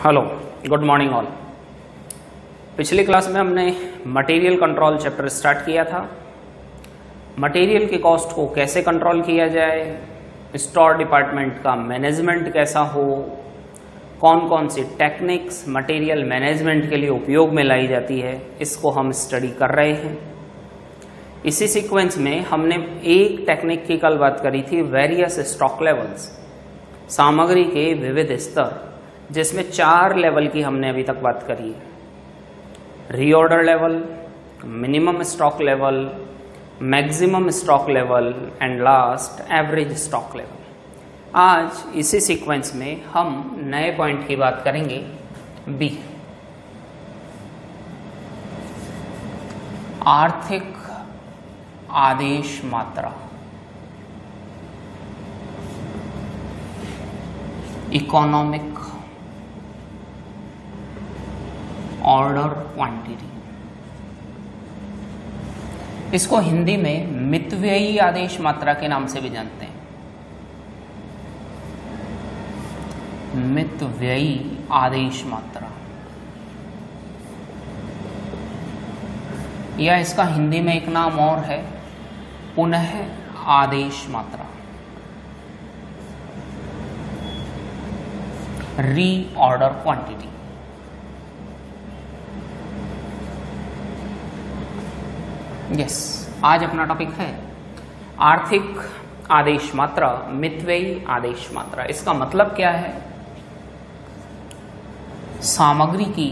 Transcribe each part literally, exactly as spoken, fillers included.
Hello, good morning all. पिछली class में हमने मटेरियल कंट्रोल चैप्टर स्टार्ट किया था। मटेरियल की कॉस्ट को कैसे कंट्रोल किया जाए, स्टोर डिपार्टमेंट का मैनेजमेंट कैसा हो, कौन कौन सी टेक्निक्स मटेरियल मैनेजमेंट के लिए उपयोग में लाई जाती है, इसको हम स्टडी कर रहे हैं। इसी सीक्वेंस में हमने एक टेक्निक की कल बात करी थी, वेरियस स्टॉक लेवल्स, सामग्री के विविध स्तर, जिसमें चार लेवल की हमने अभी तक बात करी है। Reorder level, minimum stock level, maximum stock level and last average stock level. आज इसी सीक्वेंस में हम नए पॉइंट की बात करेंगे, बी, आर्थिक आदेश मात्रा, इकोनॉमिक ऑर्डर क्वांटिटी। इसको हिंदी में मितव्ययी आदेश मात्रा के नाम से भी जानते हैं। मितव्ययी आदेश मात्रा, या इसका हिंदी में एक नाम और है, पुनः आदेश मात्रा, रीऑर्डर क्वांटिटी। यस yes, आज अपना टॉपिक है आर्थिक आदेश मात्रा, मितव्ययी आदेश मात्रा। इसका मतलब क्या है? सामग्री की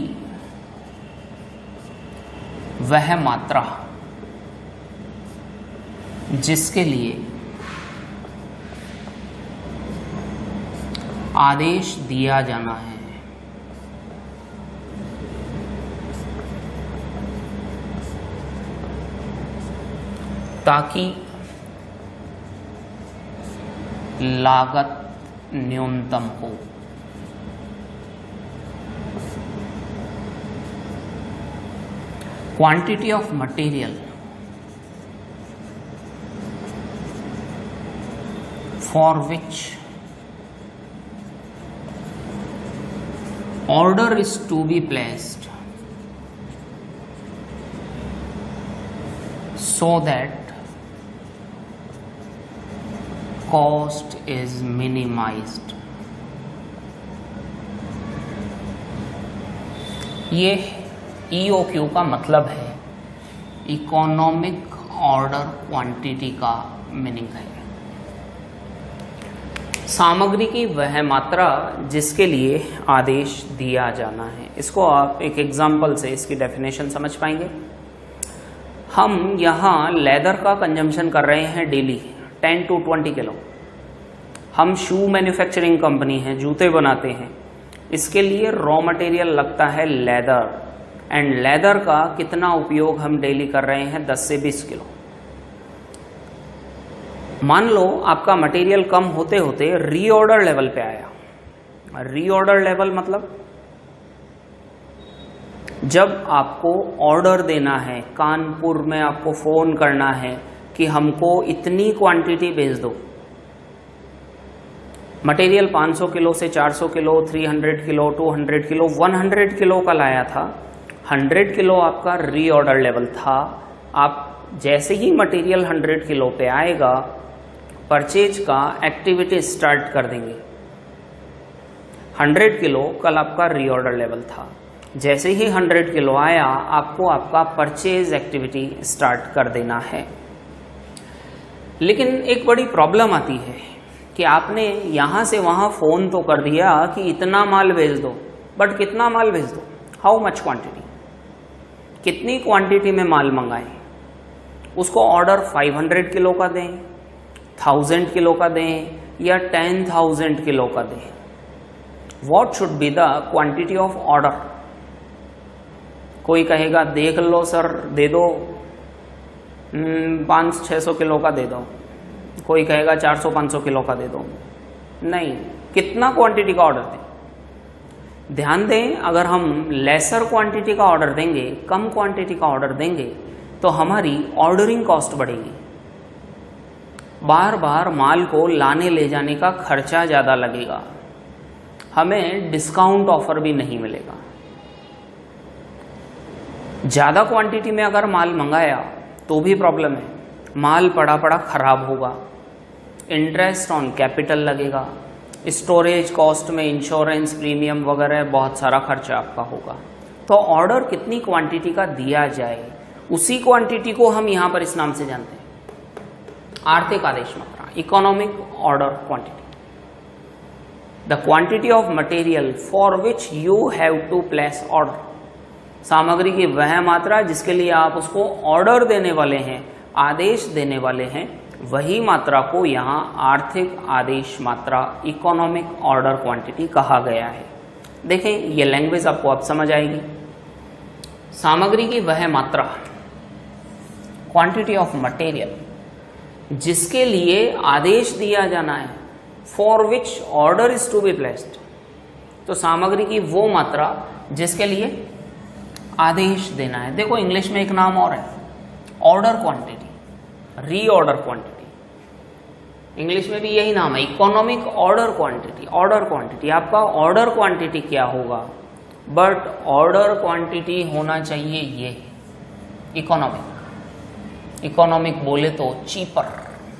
वह मात्रा जिसके लिए आदेश दिया जाना है, ताकि लागत न्यूनतम हो। Quantity of material for which order is to be placed so that cost is minimized। ये ई ओ क्यू का मतलब है, इकोनॉमिक ऑर्डर क्वांटिटी का मीनिंग है सामग्री की वह मात्रा जिसके लिए आदेश दिया जाना है। इसको आप एक एग्जाम्पल से इसकी डेफिनेशन समझ पाएंगे। हम यहाँ लेदर का कंजम्पशन कर रहे हैं daily ten to twenty kilo. हम शू मैन्युफैक्चरिंग कंपनी है, जूते बनाते हैं, इसके लिए रॉ मटेरियल लगता है लेदर, एंड लेदर का कितना उपयोग हम डेली कर रहे हैं, दस से बीस किलो। मान लो आपका मटेरियल कम होते होते रीऑर्डर लेवल पे आया। रीऑर्डर लेवल मतलब जब आपको ऑर्डर देना है, कानपुर में आपको फोन करना है कि हमको इतनी क्वांटिटी भेज दो। मटेरियल पाँच सौ किलो से चार सौ किलो, तीन सौ किलो, दो सौ किलो, सौ किलो का लाया था। सौ किलो आपका रीऑर्डर लेवल था। आप जैसे ही मटेरियल सौ किलो पे आएगा, परचेज का एक्टिविटी स्टार्ट कर देंगे। सौ किलो कल आपका रीऑर्डर लेवल था। जैसे ही सौ किलो आया, आपको आपका परचेज एक्टिविटी स्टार्ट कर देना है। लेकिन एक बड़ी प्रॉब्लम आती है कि आपने यहाँ से वहाँ फ़ोन तो कर दिया कि इतना माल भेज दो, बट कितना माल भेज दो, हाउ मच क्वांटिटी, कितनी क्वांटिटी में माल मंगाएं। उसको ऑर्डर पाँच सौ किलो का दें, थाउजेंड किलो का दें, या टेन थाउजेंड किलो का दें। What should be the quantity of order? कोई कहेगा देख लो सर, दे दो पाँच छः सौ किलो का दे दो। कोई कहेगा चार सौ पाँच सौ किलो का दे दो। नहीं, कितना क्वांटिटी का ऑर्डर दें? ध्यान दें, अगर हम लेसर क्वांटिटी का ऑर्डर देंगे, कम क्वांटिटी का ऑर्डर देंगे, तो हमारी ऑर्डरिंग कॉस्ट बढ़ेगी। बार बार माल को लाने ले जाने का खर्चा ज़्यादा लगेगा। हमें डिस्काउंट ऑफर भी नहीं मिलेगा। ज़्यादा क्वांटिटी में अगर माल मंगाया तो भी प्रॉब्लम है, माल पड़ा पड़ा खराब होगा, इंटरेस्ट ऑन कैपिटल लगेगा, स्टोरेज कॉस्ट में इंश्योरेंस प्रीमियम वगैरह बहुत सारा खर्चा आपका होगा। तो ऑर्डर कितनी क्वांटिटी का दिया जाए, उसी क्वांटिटी को हम यहाँ पर इस नाम से जानते हैं, आर्थिक आदेश मात्रा, economic order quantity. The quantity of material for which you have to place order, सामग्री की वह मात्रा जिसके लिए आप उसको ऑर्डर देने वाले हैं, आदेश देने वाले हैं, वही मात्रा को यहाँ आर्थिक आदेश मात्रा, इकोनॉमिक ऑर्डर क्वांटिटी कहा गया है। देखें, ये लैंग्वेज आपको अब समझ आएगी। सामग्री की वह मात्रा, क्वांटिटी ऑफ मटेरियल, जिसके लिए आदेश दिया जाना है, for which order is to be placed, तो सामग्री की वो मात्रा जिसके लिए आदेश देना है। देखो इंग्लिश में एक नाम और है, order quantity, reorder quantity. English में भी यही नाम है, economic order quantity. Order quantity, आपका ऑर्डर क्वांटिटी क्या होगा, बट ऑर्डर क्वांटिटी होना चाहिए ये इकोनॉमिक। इकोनॉमिक बोले तो चीपर,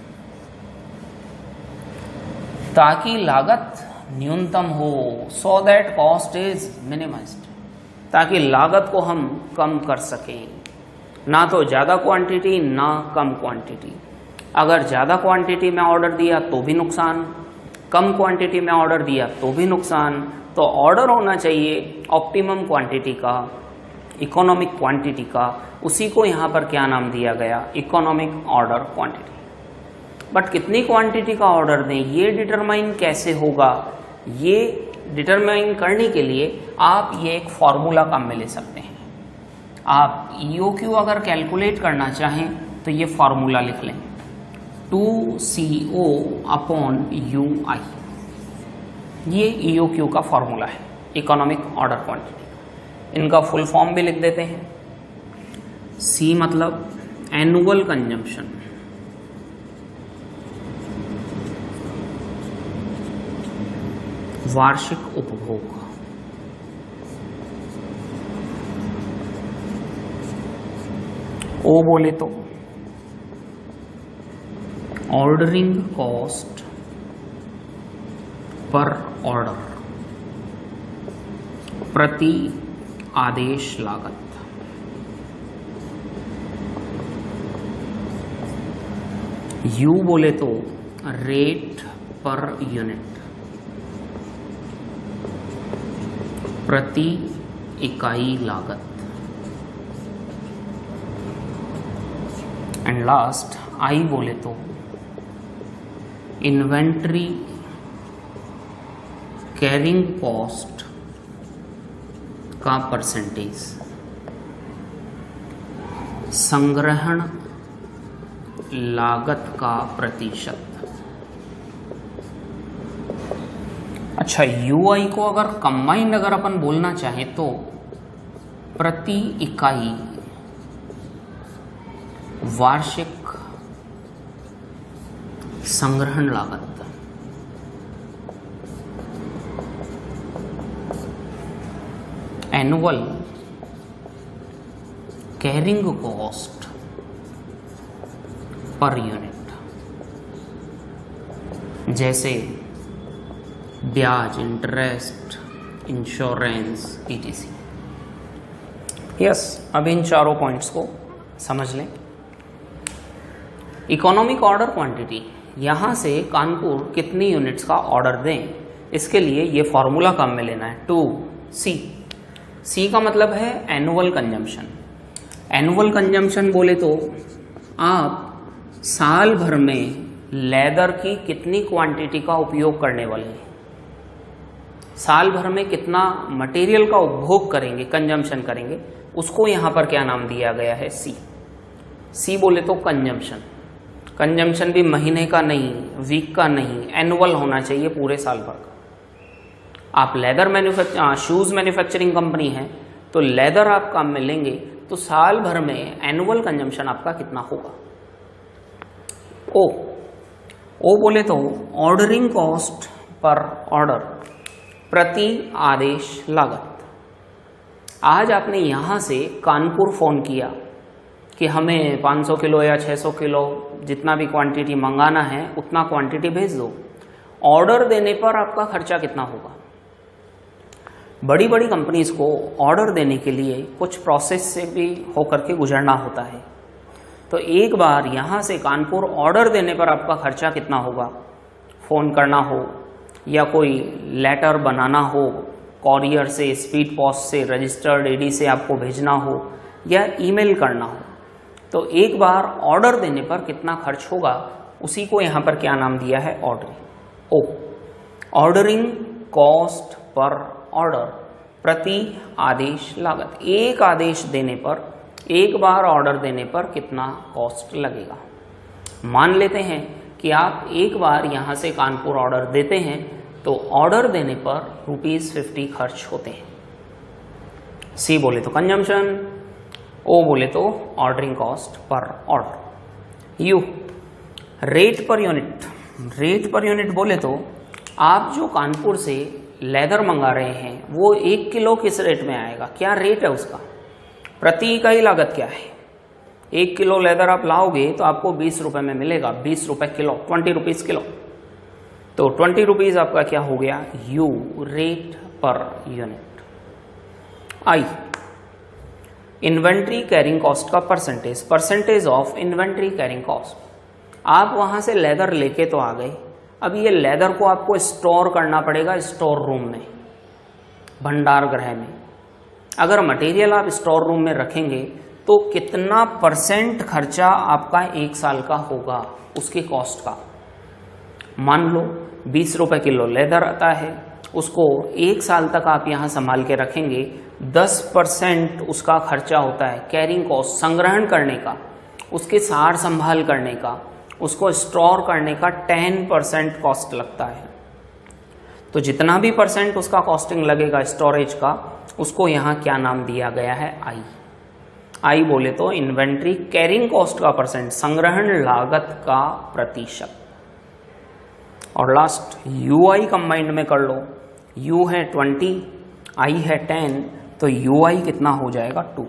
ताकि लागत न्यूनतम हो, so that cost is minimized, ताकि लागत को हम कम कर सकें। ना तो ज़्यादा क्वांटिटी ना कम क्वांटिटी। अगर ज़्यादा क्वांटिटी में ऑर्डर दिया तो भी नुकसान, कम क्वांटिटी में ऑर्डर दिया तो भी नुकसान। तो ऑर्डर होना चाहिए ऑप्टिमम क्वांटिटी का, इकोनॉमिक क्वांटिटी का। उसी को यहाँ पर क्या नाम दिया गया, इकोनॉमिक ऑर्डर क्वांटिटी। बट कितनी क्वांटिटी का ऑर्डर दें ये डिटरमाइन कैसे होगा, ये डिटरमाइन करने के लिए आप ये एक फॉर्मूला काम में ले सकते हैं। आप ई ओ क्यू अगर कैलकुलेट करना चाहें तो ये फॉर्मूला लिख लें, two C O upon U I. ये ई ओ क्यू का फॉर्मूला है, इकोनॉमिक ऑर्डर क्वांटिटी। इनका फुल फॉर्म भी लिख देते हैं। सी मतलब एनुअल कंजम्पशन, वार्षिक उपभोग। ओ बोले तो ऑर्डरिंग कॉस्ट पर ऑर्डर, प्रति आदेश लागत। यू बोले तो रेट पर यूनिट, प्रति इकाई लागत। एंड लास्ट आई बोले तो इन्वेंट्री कैरिंग कॉस्ट का परसेंटेज, संग्रहण लागत का प्रतिशत। अच्छा, यूआई को अगर कंबाइंड अगर अपन बोलना चाहें तो प्रति इकाई वार्षिक संग्रहण लागत। Annual carrying cost per unit, जैसे ब्याज, इंटरेस्ट, इंश्योरेंस, ईटीसी। यस, अब इन चारों पॉइंट्स को समझ लें। इकोनॉमिक ऑर्डर क्वांटिटी, यहाँ से कानपुर कितनी यूनिट्स का ऑर्डर दें, इसके लिए ये फॉर्मूला काम में लेना है, टू सी। सी का मतलब है एनुअल कंजम्पशन। एनुअल कंजम्पशन बोले तो आप साल भर में लेदर की कितनी क्वांटिटी का उपयोग करने वाले हैं, साल भर में कितना मटेरियल का उपभोग करेंगे, कंजम्पशन करेंगे, उसको यहाँ पर क्या नाम दिया गया है, सी। सी बोले तो कंजम्पशन। कंजम्पशन भी महीने का नहीं, वीक का नहीं, एनुअल होना चाहिए, पूरे साल भर का। आप leather manufacture shoes manufacturing company है तो लेदर आप काम में लेंगे तो साल भर में एनुअल कंजम्पशन आपका कितना होगा। ओ ओ बोले तो ऑर्डरिंग कॉस्ट पर ऑर्डर, प्रति आदेश लागत। आज आपने यहाँ से कानपुर फ़ोन किया कि हमें पाँच सौ किलो या छह सौ किलो जितना भी क्वांटिटी मंगाना है उतना क्वांटिटी भेज दो। ऑर्डर देने पर आपका खर्चा कितना होगा? बड़ी बड़ी कंपनीज को ऑर्डर देने के लिए कुछ प्रोसेस से भी होकर के गुजरना होता है। तो एक बार यहाँ से कानपुर ऑर्डर देने पर आपका खर्चा कितना होगा? फ़ोन करना हो या कोई लेटर बनाना हो, कॉरियर से, स्पीड पोस्ट से, रजिस्टर्ड एडी से आपको भेजना हो या ईमेल करना हो, तो एक बार ऑर्डर देने पर कितना खर्च होगा, उसी को यहाँ पर क्या नाम दिया है? Ordering. O ordering cost per order, प्रति आदेश लागत। एक आदेश देने पर, एक बार ऑर्डर देने पर कितना कॉस्ट लगेगा। मान लेते हैं कि आप एक बार यहाँ से कानपुर ऑर्डर देते हैं तो ऑर्डर देने पर रुपीज़ फिफ्टी खर्च होते हैं। सी बोले तो कंजम्पशन, ओ बोले तो ordering cost per order. U rate per unit, rate per unit बोले तो आप जो कानपुर से लेदर मंगा रहे हैं वो एक किलो किस रेट में आएगा, क्या रेट है उसका, प्रति इकाई लागत क्या है। एक किलो लेदर आप लाओगे तो आपको बीस रुपए में मिलेगा, बीस रुपए किलो, ट्वेंटी रुपीज़ किलो। तो ट्वेंटी रुपीज़ आपका क्या हो गया? U rate per unit. I inventory carrying cost का percentage, percentage of inventory carrying cost. आप वहां से लेदर लेके तो आ गए, अब ये लेदर को आपको स्टोर करना पड़ेगा स्टोर रूम में, भंडार गृह में। अगर मटेरियल आप स्टोर रूम में रखेंगे तो कितना परसेंट खर्चा आपका एक साल का होगा उसकी कॉस्ट का। मान लो बीस रुपए किलो लेदर आता है, उसको एक साल तक आप यहाँ संभाल के रखेंगे, दस परसेंट उसका खर्चा होता है कैरिंग कॉस्ट, संग्रहण करने का, उसके सार संभाल करने का, उसको स्टोर करने का टेन परसेंट कॉस्ट लगता है। तो जितना भी परसेंट उसका कॉस्टिंग लगेगा स्टोरेज का, उसको यहाँ क्या नाम दिया गया है? आई। आई बोले तो इन्वेंट्री कैरिंग कॉस्ट का परसेंट, संग्रहण लागत का प्रतिशत। और लास्ट यू आई कंबाइंड में कर लो, यू है ट्वेंटी, आई है टेन, तो यू आई कितना हो जाएगा? Two.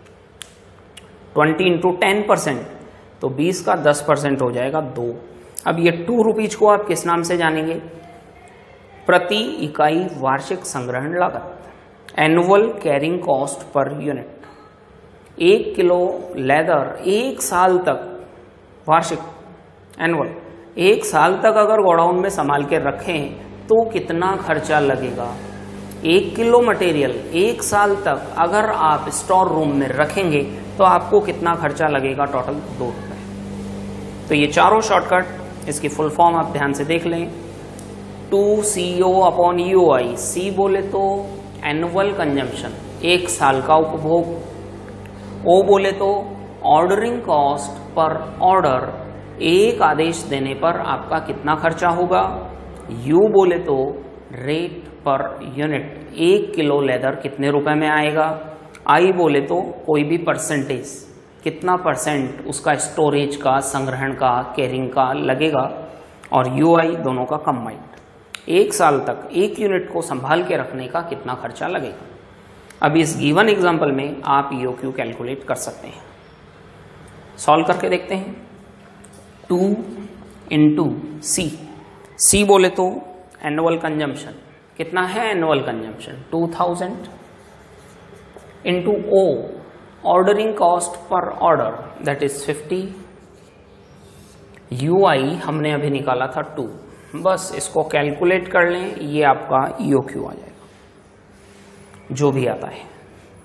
Twenty into ten percent, तो बीस का दस परसेंट हो जाएगा दो। अब ये टू रुपीज को आप किस नाम से जानेंगे? प्रति इकाई वार्षिक संग्रहण लागत, annual carrying cost per unit. एक किलो लेदर एक साल तक, वार्षिक एनुअल, एक साल तक अगर गोडाउन में संभाल के रखें तो कितना खर्चा लगेगा। एक किलो मटेरियल एक साल तक अगर आप स्टोर रूम में रखेंगे तो आपको कितना खर्चा लगेगा? टोटल दो रुपए। तो ये चारों शॉर्टकट, इसकी फुल फॉर्म आप ध्यान से देख लें। Two C O upon U I. C बोले तो एनुअल कंजम्पशन, एक साल का उपभोग। ओ बोले तो ऑर्डरिंग कॉस्ट पर ऑर्डर, एक आदेश देने पर आपका कितना खर्चा होगा। यू बोले तो रेट पर यूनिट, एक किलो लेदर कितने रुपए में आएगा। आई बोले तो कोई भी परसेंटेज, कितना परसेंट उसका स्टोरेज का, संग्रहण का, कैरिंग का लगेगा। और यू आई दोनों का कंबाइंड, एक साल तक एक यूनिट को संभाल के रखने का कितना खर्चा लगेगा। अब इस गिवन एग्जाम्पल में आप ई ओ क्यू कैलकुलेट कर सकते हैं। सॉल्व करके देखते हैं। टू इंटू सी, सी बोले तो एनुअल कंजम्पशन, कितना है annual consumption? Two thousand. Into O ordering cost per order, that is fifty. U I हमने अभी निकाला था टू, बस इसको कैलकुलेट कर लें, ये आपका ई ओ क्यू आ जाएगा जो भी आता है।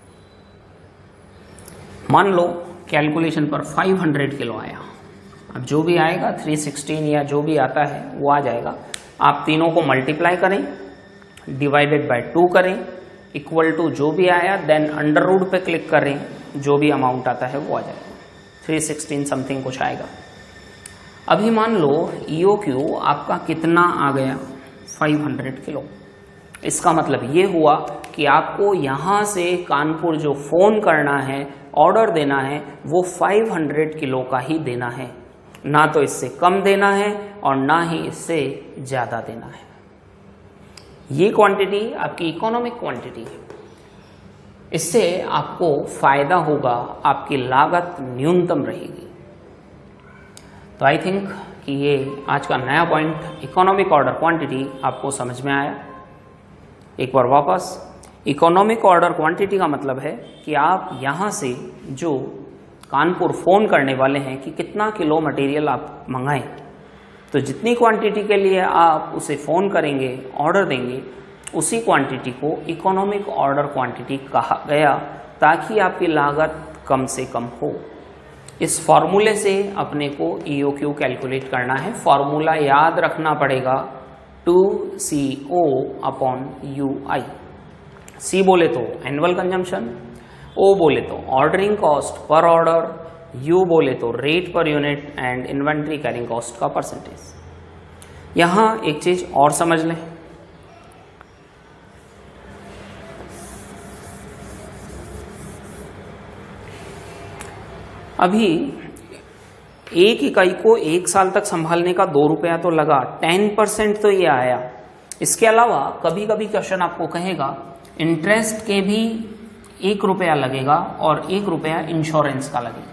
मान लो कैलकुलेशन पर फाइव हंड्रेड किलो आया, अब जो भी आएगा थ्री सिक्सटीन या जो भी आता है वो आ जाएगा। आप तीनों को मल्टीप्लाई करें, डिवाइडेड बाय टू करें, इक्वल टू जो भी आया, देन अंडर रूट पे क्लिक करें, जो भी अमाउंट आता है वो आ जाएगा। थ्री सिक्सटीन समथिंग कुछ आएगा। अभी मान लो ई ओ क्यू आपका कितना आ गया? Five hundred kilo. इसका मतलब ये हुआ कि आपको यहाँ से कानपुर जो फ़ोन करना है, ऑर्डर देना है, वो फाइव हंड्रेड किलो का ही देना है, ना तो इससे कम देना है और ना ही इससे ज़्यादा देना है। ये क्वांटिटी आपकी इकोनॉमिक क्वांटिटी है, इससे आपको फायदा होगा, आपकी लागत न्यूनतम रहेगी। तो आई थिंक कि ये आज का नया पॉइंट इकोनॉमिक ऑर्डर क्वांटिटी आपको समझ में आया। एक बार वापस, इकोनॉमिक ऑर्डर क्वांटिटी का मतलब है कि आप यहाँ से जो कानपुर फ़ोन करने वाले हैं कि कितना किलो मटेरियल आप मंगाएं, तो जितनी क्वांटिटी के लिए आप उसे फ़ोन करेंगे, ऑर्डर देंगे, उसी क्वांटिटी को इकोनॉमिक ऑर्डर क्वांटिटी कहा गया, ताकि आपकी लागत कम से कम हो। इस फॉर्मूले से अपने को ई ओ क्यू कैलकुलेट करना है। फॉर्मूला याद रखना पड़ेगा, two C O upon U I. C बोले तो एनुअल कंजम्पशन, ओ बोले तो ordering cost per order, U बोले तो rate per unit and inventory carrying cost का परसेंटेज। यहाँ एक चीज और समझ लें, अभी एक इकाई को एक साल तक संभालने का दो रुपया तो लगा, टेन परसेंट तो ये आया। इसके अलावा कभी कभी क्वेश्चन आपको कहेगा इंटरेस्ट के भी एक रुपया लगेगा और एक रुपया इंश्योरेंस का लगेगा।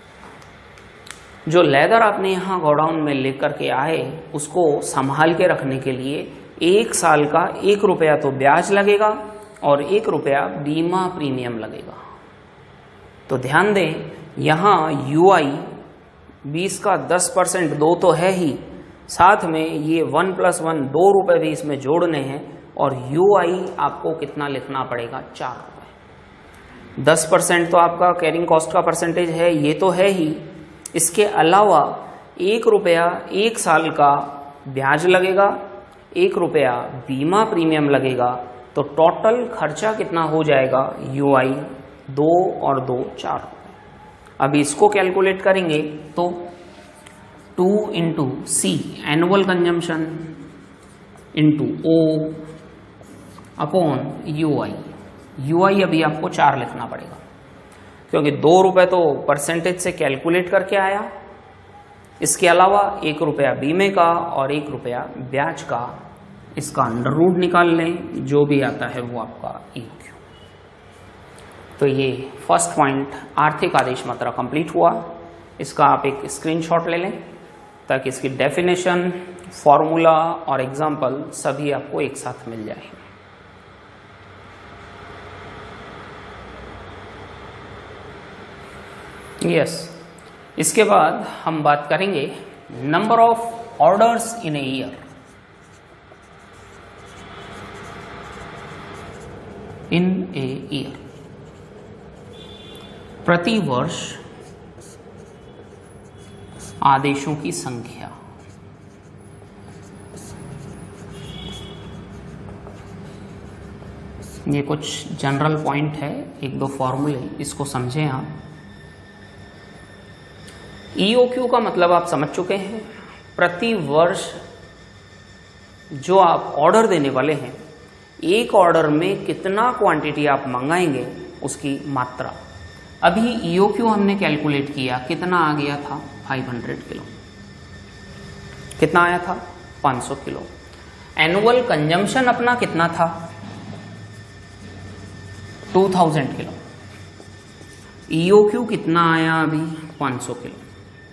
जो लेदर आपने यहाँ गोडाउन में लेकर के आए, उसको संभाल के रखने के लिए एक साल का एक रुपया तो ब्याज लगेगा और एक रुपया बीमा प्रीमियम लगेगा। तो ध्यान दें, यहाँ यू आई बीस का दस परसेंट दो तो है ही, साथ में ये वन प्लस वन दो रुपये भी इसमें जोड़ने हैं, और यू आई आपको कितना लिखना पड़ेगा, चार रुपये। दस परसेंट तो आपका कैरिंग कॉस्ट का परसेंटेज है, ये तो है ही। इसके अलावा एक रुपया एक साल का ब्याज लगेगा, एक रुपया बीमा प्रीमियम लगेगा, तो टोटल खर्चा कितना हो जाएगा, यू आई दो और दो चार रुपये। अभी इसको कैलकुलेट करेंगे तो two into C annual consumption into O upon U I. U I अभी आपको चार लिखना पड़ेगा, क्योंकि दो रुपए तो परसेंटेज से कैलकुलेट करके आया। इसके अलावा एक रुपया बीमे का और एक रुपया ब्याज का, इसका अंडर रूट निकाल लें, जो भी आता है वो आपका ई ओ क्यू। तो ये फर्स्ट पॉइंट आर्थिक आदेश मात्रा कंप्लीट हुआ। इसका आप एक स्क्रीनशॉट ले लें, ताकि इसकी डेफिनेशन, फॉर्मूला और एग्जाम्पल सभी आपको एक साथ मिल जाए। Yes yes. इसके बाद हम बात करेंगे number of orders in a year. In a year, प्रति वर्ष आदेशों की संख्या। ये कुछ जनरल पॉइंट है, एक दो फॉर्मूले, इसको समझें आप। ई ओ क्यू का मतलब आप समझ चुके हैं, प्रति वर्ष जो आप ऑर्डर देने वाले हैं, एक ऑर्डर में कितना क्वांटिटी आप मंगाएंगे उसकी मात्रा। अभी ई ओ क्यू हमने कैलकुलेट किया, कितना आ गया था, पाँच सौ किलो। कितना आया था, पाँच सौ किलो। एनुअल कंजम्पशन अपना कितना था, दो हज़ार किलो। ई ओ क्यू कितना आया अभी, पाँच सौ किलो।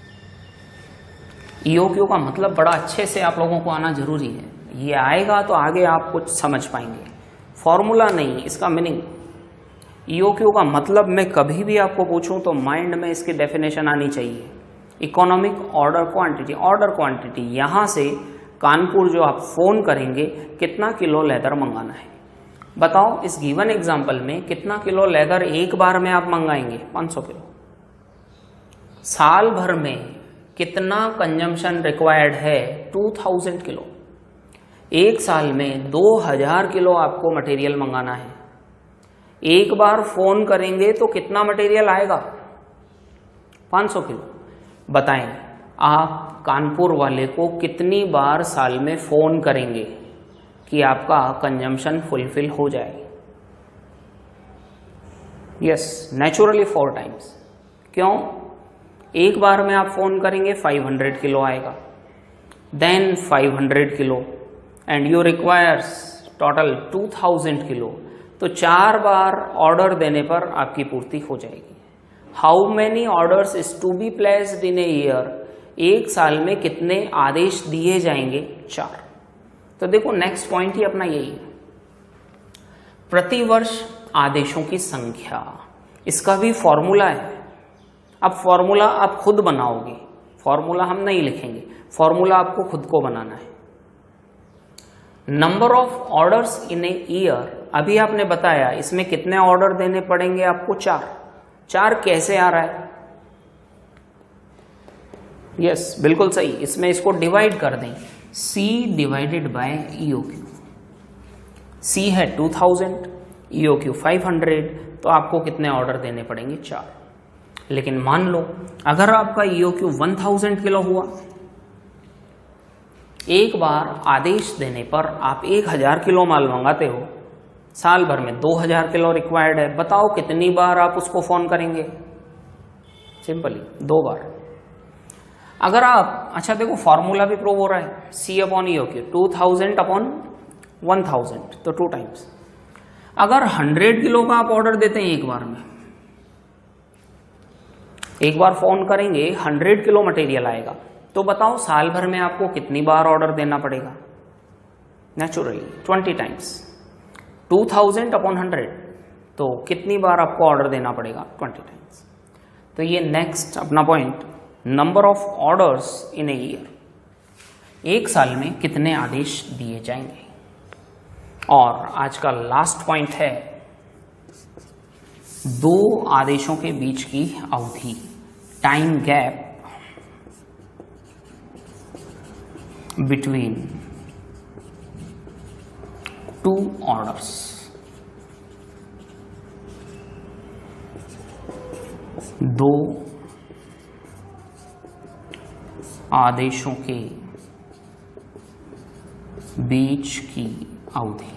ई ओ क्यू का मतलब बड़ा अच्छे से आप लोगों को आना जरूरी है, ये आएगा तो आगे आप कुछ समझ पाएंगे। फॉर्मूला नहीं, इसका मीनिंग। ई ओ क्यू का मतलब मैं कभी भी आपको पूछूं तो माइंड में इसकी डेफिनेशन आनी चाहिए। Economic order quantity, order quantity, यहाँ से कानपुर जो आप फोन करेंगे, कितना किलो लेदर मंगाना है। बताओ इस गिवन एग्जाम्पल में कितना किलो लेदर एक बार में आप मंगाएंगे, पाँच सौ किलो। साल भर में कितना कंजम्पशन रिक्वायर्ड है, दो हज़ार किलो। एक साल में दो हज़ार किलो आपको मटेरियल मंगाना है। एक बार फोन करेंगे तो कितना मटेरियल आएगा, पाँच सौ किलो। बताएं आप कानपुर वाले को कितनी बार साल में फोन करेंगे कि आपका कंजम्पशन फुलफिल हो जाए। Yes, naturally four times. क्यों, एक बार में आप फोन करेंगे पाँच सौ किलो आएगा, देन पाँच सौ kilo and you requires total two thousand kilo, तो चार बार ऑर्डर देने पर आपकी पूर्ति हो जाएगी। How many orders is to be placed in a year, एक साल में कितने आदेश दिए जाएंगे, चार। तो देखो नेक्स्ट पॉइंट ही अपना यही है, प्रतिवर्ष आदेशों की संख्या, इसका भी फॉर्मूला है। अब फॉर्मूला आप खुद बनाओगे, फॉर्मूला हम नहीं लिखेंगे, फॉर्मूला आपको खुद को बनाना है। Number of orders in a year, अभी आपने बताया इसमें कितने ऑर्डर देने पड़ेंगे आपको, चार। चार कैसे आ रहा है, यस yes, बिल्कुल सही, इसमें इसको डिवाइड कर दें, C divided by E O Q. C है two thousand, E O Q five hundred, तो आपको कितने ऑर्डर देने पड़ेंगे, चार। लेकिन मान लो अगर आपका E O Q one thousand kilo हुआ, एक बार आदेश देने पर आप एक हजार किलो माल मंगाते हो, साल भर में दो हजार किलो रिक्वायर्ड है, बताओ कितनी बार आप उसको फोन करेंगे, सिंपली दो बार। अगर आप, अच्छा देखो फॉर्मूला भी प्रूव हो रहा है, C upon E O Q, two thousand upon one thousand, तो टू टाइम्स। अगर हंड्रेड किलो का आप ऑर्डर देते हैं एक बार में, एक बार फोन करेंगे हंड्रेड किलो मटेरियल आएगा, तो बताओ साल भर में आपको कितनी बार ऑर्डर देना पड़ेगा, naturally twenty times. Two thousand upon hundred, तो कितनी बार आपको ऑर्डर देना पड़ेगा, ट्वेंटी टाइम्स। तो ये नेक्स्ट अपना point, number of orders in a year, एक साल में कितने आदेश दिए जाएंगे। और आज का लास्ट पॉइंट है दो आदेशों के बीच की अवधि, time gap between two orders. दो आदेशों के बीच की अवधि,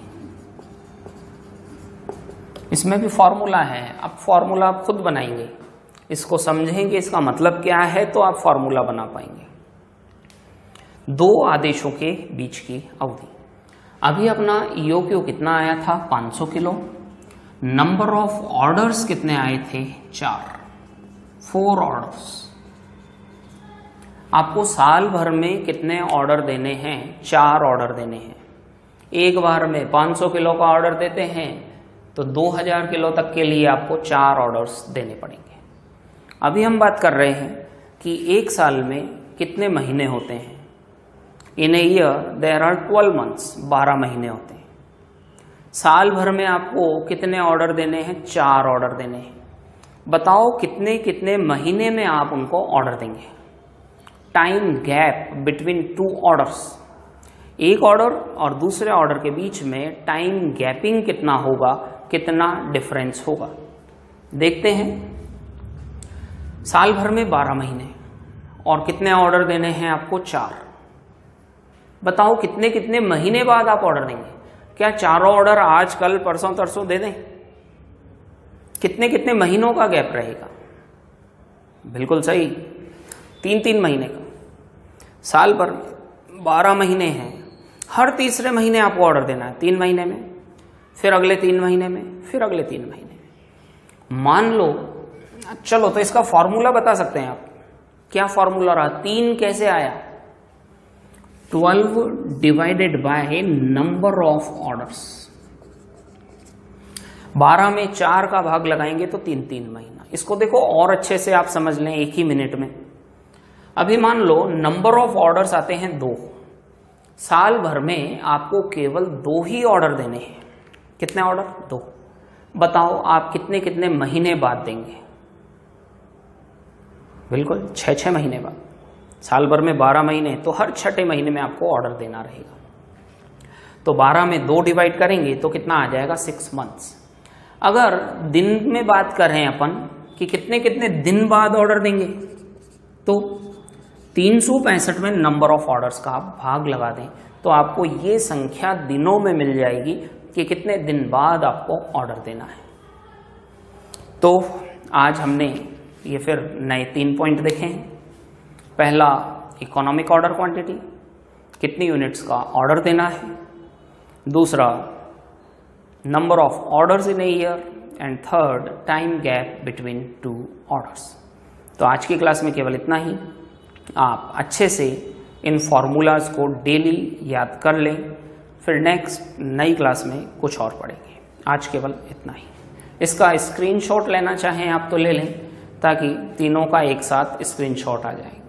इसमें भी फॉर्मूला है। अब फॉर्मूला आप खुद बनाएंगे, इसको समझेंगे इसका मतलब क्या है, तो आप फॉर्मूला बना पाएंगे। दो आदेशों के बीच की अवधि, अभी अपना ई ओ क्यू कितना आया था, पाँच सौ किलो। नंबर ऑफ ऑर्डर्स कितने आए थे, चार, फोर ऑर्डर्स। आपको साल भर में कितने ऑर्डर देने हैं, चार ऑर्डर देने हैं। एक बार में पाँच सौ किलो का ऑर्डर देते हैं तो दो हज़ार किलो तक के लिए आपको चार ऑर्डर्स देने पड़ेंगे। अभी हम बात कर रहे हैं कि एक साल में कितने महीने होते हैं। In a year there are twelve months, बारह महीने होते हैं। साल भर में आपको कितने ऑर्डर देने हैं, चार ऑर्डर देने हैं। बताओ कितने कितने महीने में आप उनको ऑर्डर देंगे। Time gap between two orders, एक ऑर्डर और दूसरे ऑर्डर के बीच में टाइम गैपिंग कितना होगा, कितना डिफरेंस होगा, देखते हैं। साल भर में बारह महीने और कितने ऑर्डर देने हैं आपको, चार। बताओ कितने कितने महीने बाद आप ऑर्डर देंगे। क्या चारों ऑर्डर आज कल परसों तरसों दे दें, कितने कितने महीनों का गैप रहेगा, बिल्कुल सही, तीन तीन महीने का। साल भर बारह महीने हैं, हर तीसरे महीने आपको ऑर्डर देना है, तीन महीने में, फिर अगले तीन महीने में, फिर अगले तीन महीने में। मान लो, चलो तो इसका फॉर्मूला बता सकते हैं आप, क्या फॉर्मूला रहा, तीन कैसे आया, twelve divided by number of orders. बारह में चार का भाग लगाएंगे तो तीन तीन महीना। इसको देखो और अच्छे से आप समझ लें एक ही मिनट में। अभी मान लो नंबर ऑफ ऑर्डर्स आते हैं दो, साल भर में आपको केवल दो ही ऑर्डर देने हैं। कितने ऑर्डर, दो। बताओ आप कितने कितने महीने बाद देंगे, बिल्कुल छः छः महीने बाद। साल भर में बारह महीने, तो हर छठे महीने में आपको ऑर्डर देना रहेगा। तो बारह में दो डिवाइड करेंगे तो कितना आ जाएगा, सिक्स मंथ्स। अगर दिन में बात करें अपन कि कितने कितने दिन बाद ऑर्डर देंगे, तो तीन सौ पैंसठ में नंबर ऑफ ऑर्डर्स का आप भाग लगा दें तो आपको ये संख्या दिनों में मिल जाएगी कि कितने दिन बाद आपको ऑर्डर देना है। तो आज हमने ये फिर नए तीन पॉइंट देखे हैं। पहला, इकोनॉमिक ऑर्डर क्वांटिटी, कितनी यूनिट्स का ऑर्डर देना है। दूसरा number of orders in a year, and third time gap between two orders. तो आज की क्लास में केवल इतना ही। आप अच्छे से इन फॉर्मूलाज को डेली याद कर लें, फिर नेक्स्ट नई क्लास में कुछ और पढ़ेंगे। आज केवल इतना ही। इसका स्क्रीनशॉट लेना चाहें आप तो ले लें, ताकि तीनों का एक साथ स्क्रीनशॉट आ जाए।